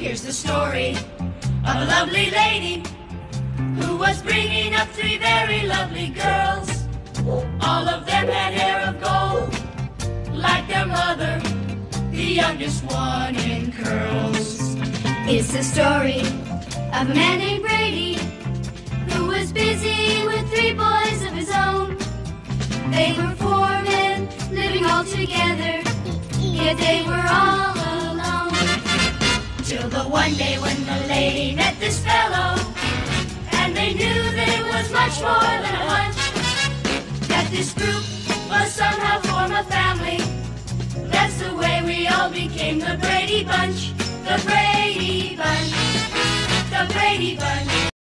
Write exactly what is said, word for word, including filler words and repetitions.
Here's the story of a lovely lady who was bringing up three very lovely girls. All of them had hair of gold, like their mother, the youngest one in curls. It's the story of a man named Brady who was busy with three boys of his own. They were four men living all together, yet they were all alone. Till the one day when the lady met this fellow, and they knew that it was much more than a hunch, that this group must somehow form a family. That's the way we all became the Brady Bunch, the Brady Bunch, the Brady Bunch.